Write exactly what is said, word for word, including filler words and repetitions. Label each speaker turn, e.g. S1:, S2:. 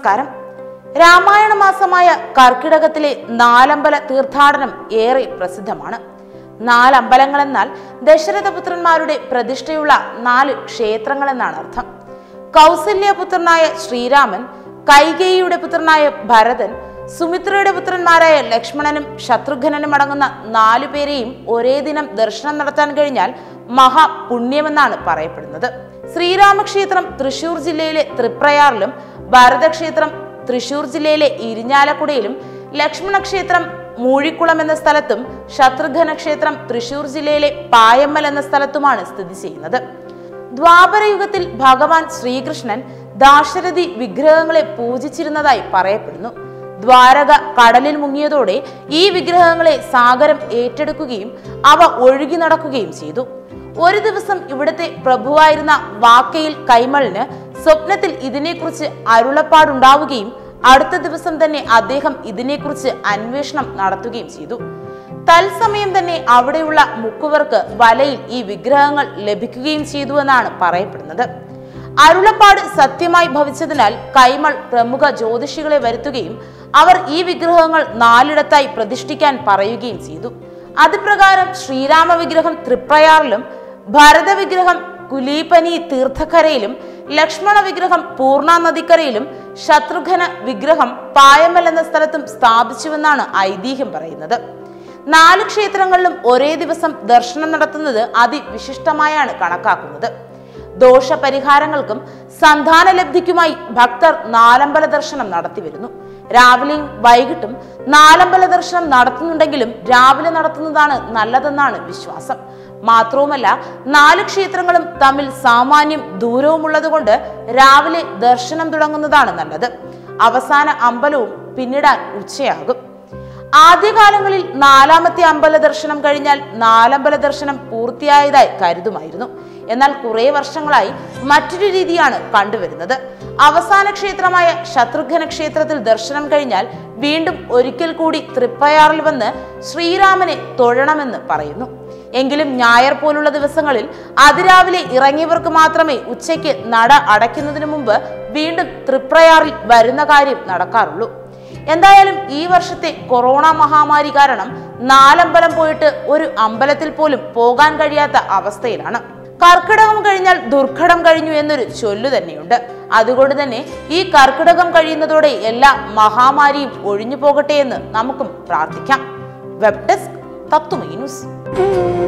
S1: നമസ്കാരം. രാമായണ മാസമായ കർക്കിടകത്തിലെ നാലമ്പല തീർത്ഥാടനം ഏറെ പ്രസിദ്ധമാണ്. നാലമ്പലങ്ങൾ എന്നാൽ ദശരഥപുത്രന്മാരുടെ പ്രതിഷ്ഠയുള്ള നാല് ക്ഷേത്രങ്ങൾ എന്നാണ് അർത്ഥം. കൗസല്യപുത്രനായ ശ്രീരാമൻ, കൈകേയിയുടെ പുത്രനായ ഭരതൻ, സുമിത്രയുടെ പുത്രന്മാരായ ലക്ഷ്മണനും ശത്രുഘ്നനും അടങ്ങുന്ന നാലു പേരെയും ഒരേ ദിനം ദർശനം നടത്താൻ കഴിഞ്ഞാൽ മഹാപുണ്യമെന്നാണ് പറയപ്പെടുന്നത്. ശ്രീരാമക്ഷേത്രം തൃശൂർ ജില്ലയിലെ തൃപ്രയാറിലും, ഭരതക്ഷേത്രം തൃശൂർ ജില്ലയിലെ ഇരിഞ്ഞാലക്കുടയിലും, ലക്ഷ്മണക്ഷേത്രം മൂഴിക്കുളം എന്ന സ്ഥലത്തും, ശത്രുഘ്ന ക്ഷേത്രം തൃശൂർ ജില്ലയിലെ പായമ്മൽ എന്ന സ്ഥലത്തുമാണ് സ്ഥിതി ചെയ്യുന്നത്. ദ്വാപരയുഗത്തിൽ ഭഗവാൻ ശ്രീകൃഷ്ണൻ ദാശരഥി വിഗ്രഹങ്ങളെ പൂജിച്ചിരുന്നതായി പറയപ്പെടുന്നു. ദ്വാരക കടലിൽ മുങ്ങിയതോടെ ഈ വിഗ്രഹങ്ങളെ സാഗരം ഏറ്റെടുക്കുകയും അവ ഒഴുകി നടക്കുകയും ചെയ്തു. ഒരു ദിവസം ഇവിടുത്തെ പ്രഭുവായിരുന്ന വാക്കയിൽ കൈമളിന് സ്വപ്നത്തിൽ ഇതിനെക്കുറിച്ച് അരുളപ്പാടുണ്ടാവുകയും അടുത്ത ദിവസം തന്നെ അദ്ദേഹം ഇതിനെക്കുറിച്ച് അന്വേഷണം നടത്തുകയും ചെയ്തു. തത്സമയം തന്നെ അവിടെയുള്ള മുക്കുവർക്ക് വലയിൽ ഈ വിഗ്രഹങ്ങൾ ലഭിക്കുകയും ചെയ്തു എന്നാണ് പറയപ്പെടുന്നത്. അരുളപ്പാട് സത്യമായി ഭവിച്ചതിനാൽ കൈമൾ പ്രമുഖ ജ്യോതിഷികളെ വരുത്തുകയും അവർ ഈ വിഗ്രഹങ്ങൾ നാലിടത്തായി പ്രതിഷ്ഠിക്കാൻ പറയുകയും ചെയ്തു. അതുപ്രകാരം ശ്രീരാമ വിഗ്രഹം തൃപ്രയാറിലും, ഭരത വിഗ്രഹം കുലീപനി തീർത്ഥക്കരയിലും, ലക്ഷ്മണ വിഗ്രഹം പൂർണ്ണ നദിക്കരയിലും, ശത്രുഘ്ന വിഗ്രഹം പായമ്മൽ എന്ന സ്ഥലത്തും സ്ഥാപിച്ചുവെന്നാണ് ഐതിഹ്യം പറയുന്നത്. നാല് ക്ഷേത്രങ്ങളിലും ഒരേ ദിവസം ദർശനം നടത്തുന്നത് അതിവിശിഷ്ടമായാണ് കണക്കാക്കുന്നത്. ദോഷപരിഹാരങ്ങൾക്കും സന്താന ലബ്ധിക്കുമായി ഭക്തർ നാലമ്പല ദർശനം നടത്തി വരുന്നു. രാവിലെയും വൈകിട്ടും നാലമ്പല ദർശനം നടത്തുന്നുണ്ടെങ്കിലും രാവിലെ നടത്തുന്നതാണ് നല്ലതെന്നാണ് വിശ്വാസം. മാത്രവുമല്ല, നാല് ക്ഷേത്രങ്ങളും തമ്മിൽ സാമാന്യം ദൂരവുമുള്ളത് കൊണ്ട് രാവിലെ ദർശനം തുടങ്ങുന്നതാണ് നല്ലത്. അവസാന അമ്പലവും പിന്നിടാൻ ഉച്ചയാകും. ആദ്യകാലങ്ങളിൽ നാലാമത്തെ അമ്പല ദർശനം കഴിഞ്ഞാൽ നാലമ്പല ദർശനം പൂർത്തിയായതായി കരുതുമായിരുന്നു. എന്നാൽ കുറെ വർഷങ്ങളായി മറ്റൊരു രീതിയാണ് കണ്ടുവരുന്നത്. അവസാന ക്ഷേത്രമായ ശത്രുഘ്ന ക്ഷേത്രത്തിൽ ദർശനം കഴിഞ്ഞാൽ വീണ്ടും ഒരിക്കൽ കൂടി തൃപ്പയാറിൽ വന്ന് ശ്രീരാമനെ തൊഴണമെന്ന് പറയുന്നു. എങ്കിലും ഞായർ പോലുള്ള ദിവസങ്ങളിൽ അതിരാവിലെ ഇറങ്ങിയവർക്ക് മാത്രമേ ഉച്ചയ്ക്ക് നട അടയ്ക്കുന്നതിന് മുമ്പ് വീണ്ടും തൃപ്രയാറിൽ വരുന്ന കാര്യം നടക്കാറുള്ളൂ. എന്തായാലും ഈ വർഷത്തെ കൊറോണ മഹാമാരി കാരണം നാലമ്പലം പോയിട്ട് ഒരു അമ്പലത്തിൽ പോലും പോകാൻ കഴിയാത്ത അവസ്ഥയിലാണ്. കർക്കിടകം കഴിഞ്ഞാൽ ദുർഘടം കഴിഞ്ഞു എന്നൊരു ചൊല്ലു തന്നെയുണ്ട്. അതുകൊണ്ട് തന്നെ ഈ കർക്കിടകം കഴിയുന്നതോടെ എല്ലാ മഹാമാരിയും ഒഴിഞ്ഞു പോകട്ടെ എന്ന് നമുക്കും പ്രാർത്ഥിക്കാം. Web desk Tattvamayi news.